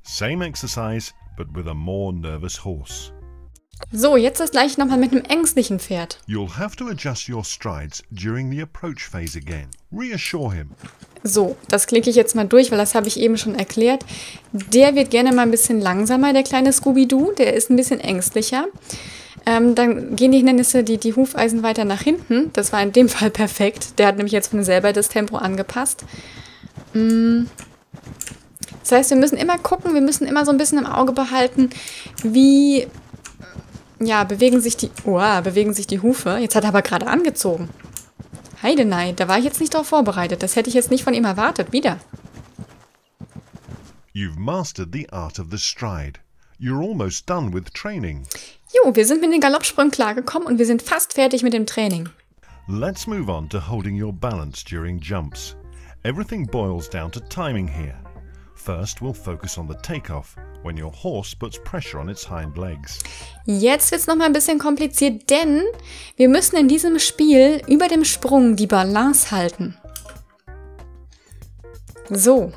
Same exercise, but with a more nervous horse. So, jetzt das gleiche nochmal mit einem ängstlichen Pferd. You'll have to adjust your strides during the approach phase again. Reassure him. So, das klicke ich jetzt mal durch, weil das habe ich eben schon erklärt. Der wird gerne mal ein bisschen langsamer, der kleine Scooby-Doo. Der ist ein bisschen ängstlicher. Dann gehen die Hindernisse, die Hufeisen weiter nach hinten. Das war in dem Fall perfekt. Der hat nämlich jetzt von selber das Tempo angepasst. Das heißt, wir müssen immer gucken, wir müssen immer so ein bisschen im Auge behalten, wie bewegen sich die Hufe. Jetzt hat er aber gerade angezogen. Heidenei, da war ich jetzt nicht darauf vorbereitet. Das hätte ich jetzt nicht von ihm erwartet. Wieder. You've mastered the art of the stride. You're almost done with training. Jo, wir sind mit den Galoppsprüngen klargekommen und wir sind fast fertig mit dem Training. Let's move on to holding your balance during jumps. Everything boils down to timing here. First, we'll focus on the takeoff, when your horse puts pressure on its hind legs. Jetzt wird es nochmal ein bisschen kompliziert, denn wir müssen in diesem Spiel über dem Sprung die Balance halten. So.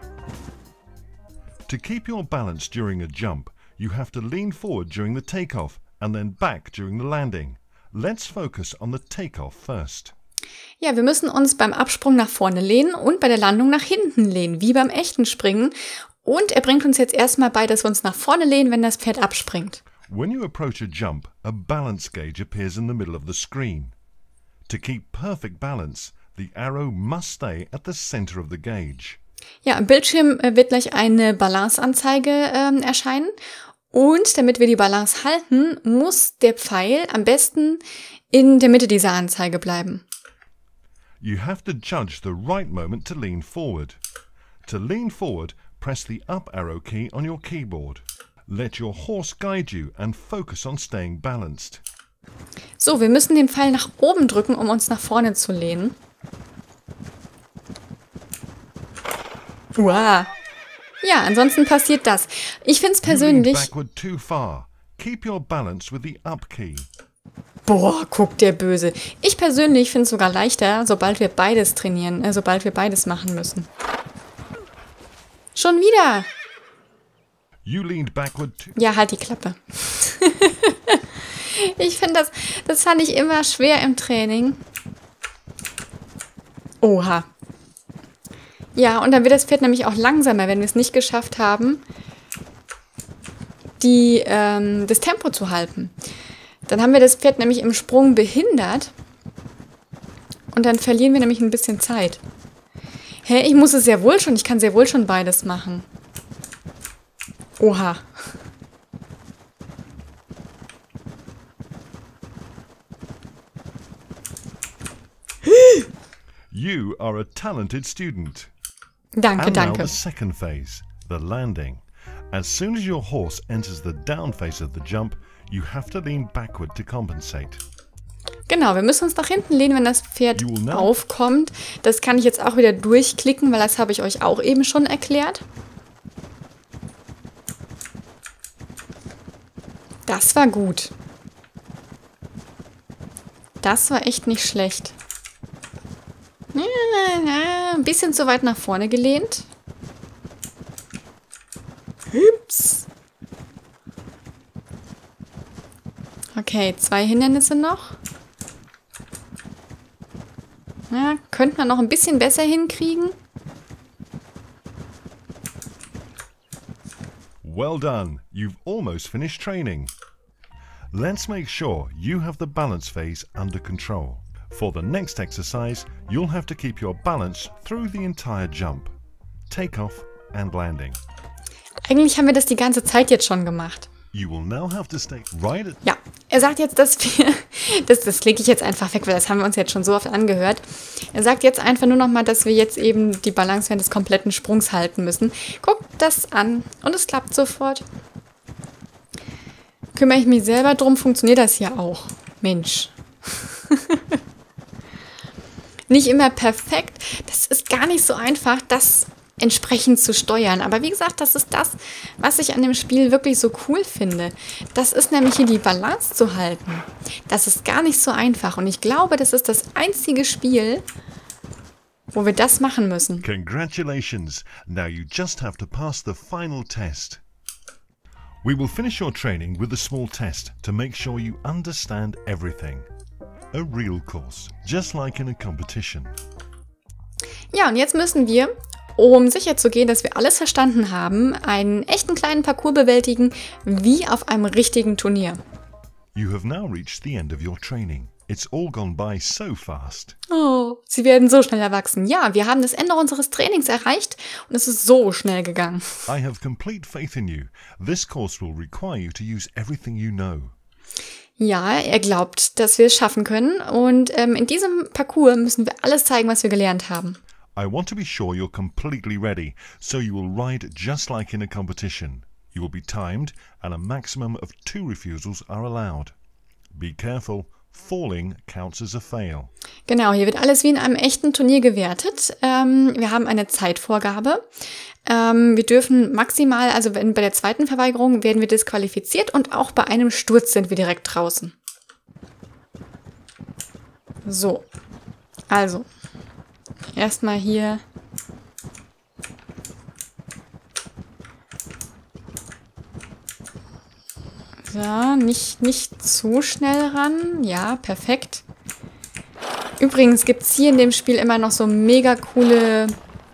To keep your balance during a jump, you have to lean forward during the takeoff and then back during the landing. Let's focus on the takeoff first. Ja, wir müssen uns beim Absprung nach vorne lehnen und bei der Landung nach hinten lehnen, wie beim echten Springen. Und er bringt uns jetzt erstmal bei, dass wir uns nach vorne lehnen, wenn das Pferd abspringt. When you approach a jump, a balance gauge appears in the middle of the screen. To keep perfect balance, the arrow must stay at the center of the gauge. Ja, am Bildschirm wird gleich eine Balanceanzeige erscheinen. Und damit wir die Balance halten, muss der Pfeil am besten in der Mitte dieser Anzeige bleiben. You have to judge the right moment to lean forward. To lean forward, press the up arrow key on your keyboard. Let your horse guide you and focus on staying balanced. So, wir müssen den Pfeil nach oben drücken, um uns nach vorne zu lehnen. Wow. Ja, ansonsten passiert das. Ich finde es persönlich... Backward too far. Keep your balance with the up key. Boah, guckt der böse. Ich persönlich finde es sogar leichter, sobald wir beides trainieren, sobald wir beides machen müssen. Schon wieder. You leaned backward too. Ja, halt die Klappe. Ich finde, das fand ich immer schwer im Training. Oha. Ja, und dann wird das Pferd nämlich auch langsamer, wenn wir es nicht geschafft haben, das Tempo zu halten. Dann haben wir das Pferd nämlich im Sprung behindert und dann verlieren wir nämlich ein bisschen Zeit. Hä, ich muss es sehr wohl schon, ich kann sehr wohl schon beides machen. Oha. You are a talented student. Danke, And now danke. the second phase, the landing. As soon as your horse enters the down phase of the jump, you have to lean backward to compensate. Genau, wir müssen uns nach hinten lehnen, wenn das Pferd You will now- aufkommt. Das kann ich jetzt auch wieder durchklicken, weil das habe ich euch auch eben schon erklärt. Das war gut. Das war echt nicht schlecht. Ein bisschen zu weit nach vorne gelehnt. Hups. Okay, 2 Hindernisse noch. Ja, könnte man noch ein bisschen besser hinkriegen. Well done, you've almost finished training. Let's make sure you have the balance phase under control. For the next exercise, you'll have to keep your balance through the entire jump, takeoff and landing. Eigentlich haben wir das die ganze Zeit jetzt schon gemacht. You will now have to stay right at... Ja, er sagt jetzt, dass wir... Das klicke ich jetzt einfach weg, weil das haben wir uns jetzt schon so oft angehört. Er sagt jetzt einfach nur nochmal, dass wir jetzt eben die Balance während des kompletten Sprungs halten müssen. Guckt das an und es klappt sofort. Kümmere ich mich selber drum, funktioniert das hier auch. Mensch. Nicht immer perfekt. Das ist gar nicht so einfach, das entsprechend zu steuern. Aber wie gesagt, das ist das, was ich an dem Spiel wirklich so cool finde. Das ist nämlich hier die Balance zu halten. Das ist gar nicht so einfach. Und ich glaube, das ist das einzige Spiel, wo wir das machen müssen. Congratulations! Now you just have to pass the final test. We will finish your training with a small test to make sure you understand everything. A real course, just like in a competition. Ja, und jetzt müssen wir, um sicher zu gehen, dass wir alles verstanden haben, einen echten kleinen Parcours bewältigen, wie auf einem richtigen Turnier. You have now reached the end of your training. It's all gone by so fast. Oh, sie werden so schnell erwachsen. Ja, wir haben das Ende unseres Trainings erreicht und es ist so schnell gegangen. I have complete faith in you. This course will require you to use everything you know. Ja, er glaubt, dass wir es schaffen können und in diesem Parcours müssen wir alles zeigen, was wir gelernt haben. I want to be sure you're completely ready, so you will ride just like in a competition. You will be timed and a maximum of 2 refusals are allowed. Be careful, falling counts as a fail. Genau, hier wird alles wie in einem echten Turnier gewertet. Wir haben eine Zeitvorgabe. Wir dürfen maximal, also bei der zweiten Verweigerung werden wir disqualifiziert und auch bei einem Sturz sind wir direkt draußen. So, also erstmal hier so, nicht zu schnell ran. Ja, perfekt. Übrigens gibt es hier in dem Spiel immer noch so mega coole...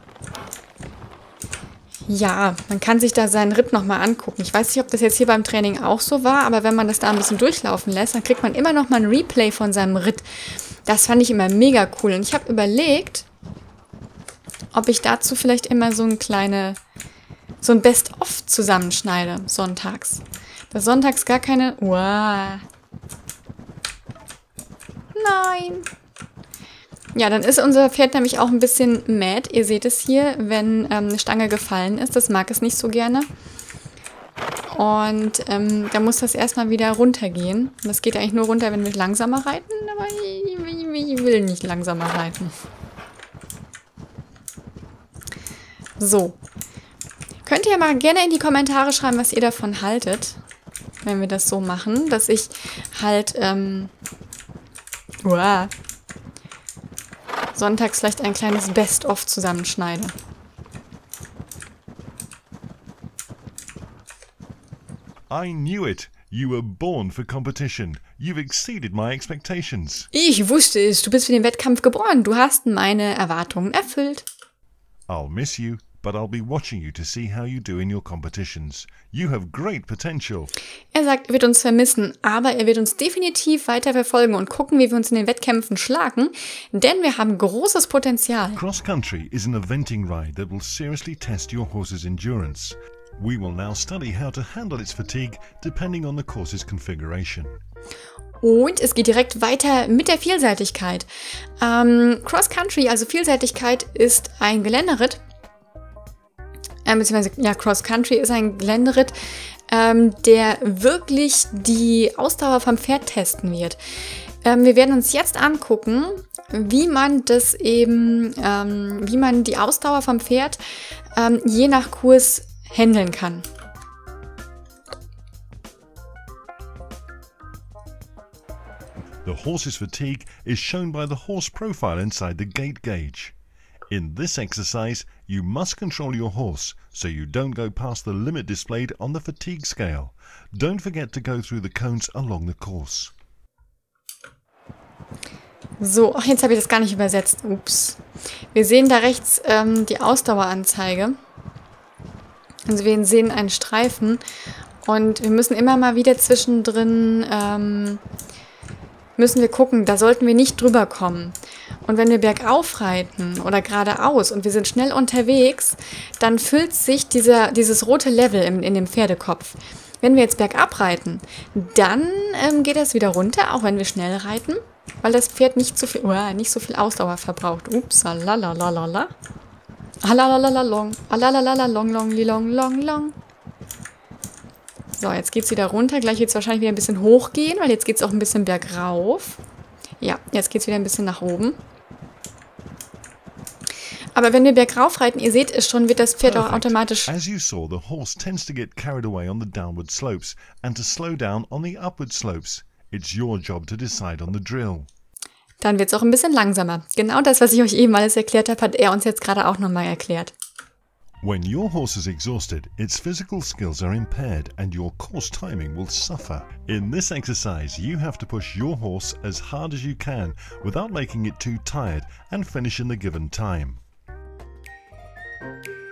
Ja, man kann sich da seinen Ritt nochmal angucken. Ich weiß nicht, ob das jetzt hier beim Training auch so war, aber wenn man das da ein bisschen durchlaufen lässt, dann kriegt man immer noch mal ein Replay von seinem Ritt. Das fand ich immer mega cool. Und ich habe überlegt, ob ich dazu vielleicht immer so ein Best-of zusammenschneide, sonntags. Dass sonntags gar keine... Uah. Nein! Ja, dann ist unser Pferd nämlich auch ein bisschen mad. Ihr seht es hier, wenn eine Stange gefallen ist. Das mag es nicht so gerne. Und da muss das erstmal wieder runtergehen. Das geht eigentlich nur runter, wenn wir langsamer reiten. Aber ich will nicht langsamer reiten. So. Könnt ihr mal gerne in die Kommentare schreiben, was ihr davon haltet. Wenn wir das so machen. Dass ich halt... sonntags vielleicht ein kleines Best-of zusammenschneide. I knew it. You were born for competition. You've exceeded my expectations. Ich wusste es. Du bist für den Wettkampf geboren. Du hast meine Erwartungen erfüllt. I'll miss you, but I'll be watching you to see how you do in your competitions. You have great potential. Er sagt, er wird uns vermissen, aber er wird uns definitiv weiter verfolgen und gucken, wie wir uns in den Wettkämpfen schlagen, denn wir haben großes Potenzial. Cross country is an eventing ride that will seriously test your horse's endurance. We will now study how to handle its fatigue depending on the course's configuration. Und es geht direkt weiter mit der Vielseitigkeit. Cross Country, also Vielseitigkeit, ist ein Geländeritt. Beziehungsweise, ja, Cross Country ist ein Geländeritt, der wirklich die Ausdauer vom Pferd testen wird. Wir werden uns jetzt angucken, wie man das eben, wie man die Ausdauer vom Pferd je nach Kurs handeln kann. The horse's fatigue is shown by the horse profile inside the gait gauge. In this exercise, you must control your horse so you don't go past the limit displayed on the fatigue scale. Don't forget to go through the cones along the course. So, ach, jetzt habe ich das gar nicht übersetzt. Ups. Wir sehen da rechts die Ausdaueranzeige. Also wir sehen einen Streifen und wir müssen immer mal wieder zwischendrin müssen wir gucken, da sollten wir nicht drüber kommen. Und wenn wir bergauf reiten oder geradeaus und wir sind schnell unterwegs, dann füllt sich dieses rote Level in dem Pferdekopf. Wenn wir jetzt bergab reiten, dann geht das wieder runter, auch wenn wir schnell reiten, weil das Pferd nicht so viel Ausdauer verbraucht. Ups, alalalala. Alalalalong, alalalalong, long, long, long, long. So, jetzt geht es wieder runter. Gleich wird es wahrscheinlich wieder ein bisschen hochgehen, weil jetzt geht es auch ein bisschen bergauf. Ja, jetzt geht es wieder ein bisschen nach oben. Aber wenn wir bergauf reiten, ihr seht es schon, wird das Pferd auch automatisch... As you saw, the horse tends to get carried away on the downward slopes and to slow down on the upward slopes. It's your job to decide on the drill. Dann wird es auch ein bisschen langsamer. Genau das, was ich euch eben alles erklärt habe, hat er uns jetzt gerade auch nochmal erklärt. When your horse is exhausted, its physical skills are impaired and your course timing will suffer. In this exercise, you have to push your horse as hard as you can without making it too tired and finish in the given time.